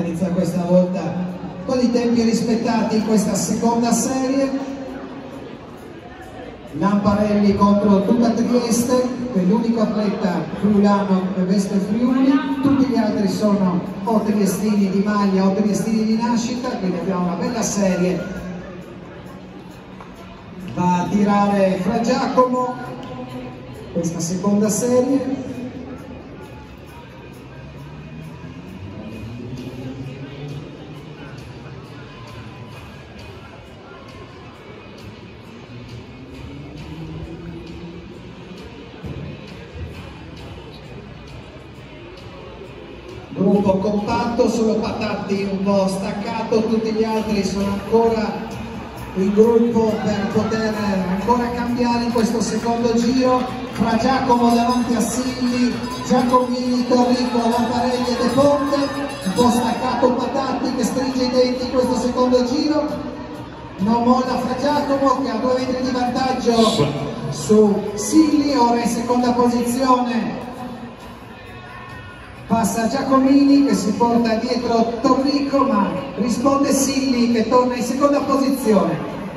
caratterizza questa volta con i tempi rispettati in questa seconda serie. Lamparelli contro Duca Trieste, che è l'unico atleta friulano che veste Friuli, tutti gli altri sono o triestini di maglia o triestini di nascita, quindi abbiamo una bella serie. Va a tirare Fra Giacomo questa seconda serie. Gruppo compatto, solo Patatti un po' staccato, tutti gli altri sono ancora in gruppo per poter ancora cambiare in questo secondo giro. Fra Giacomo davanti a Silli, Giacomini, Torrico, Lamparelli e De Ponte, un po' staccato Patatti che stringe i denti in questo secondo giro. Non molla Fra Giacomo che ha 2 metri di vantaggio su Silli, ora in seconda posizione. Passa Giacomini che si porta dietro Torrico, ma risponde Silli che torna in seconda posizione.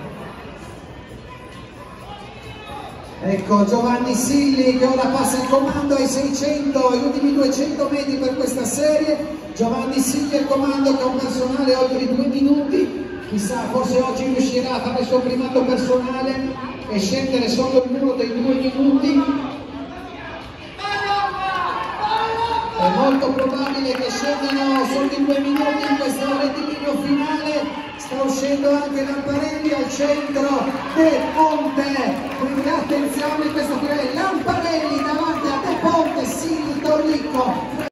Ecco Giovanni Silli che ora passa il comando ai 600, gli ultimi 200 metri per questa serie. Giovanni Silli al comando che ha un personale oltre i 2 minuti. Chissà, forse oggi riuscirà a fare il suo primato personale e scendere solo il muro dei 2 minuti. È molto probabile che scendano solo in 2 minuti in questo rettilineo finale. Sta uscendo anche Lamparelli al centro De Ponte, quindi attenzione, questo qui è Lamparelli davanti a De Ponte, Silli, Torrico,